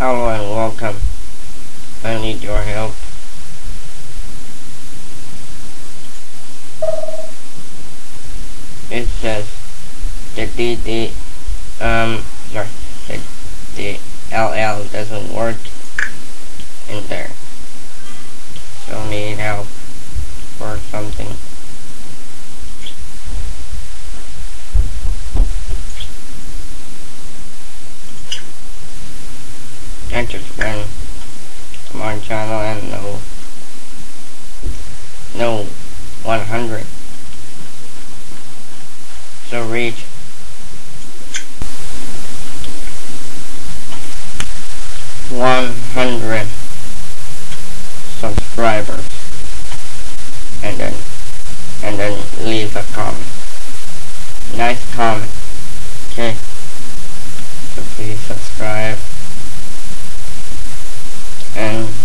Hello and welcome. I need your help. It says the DLL doesn't work in there. So need help for something. I just went to my channel and no 100. So reach 100 subscribers and then leave a comment. Nice comment. Okay. So please subscribe and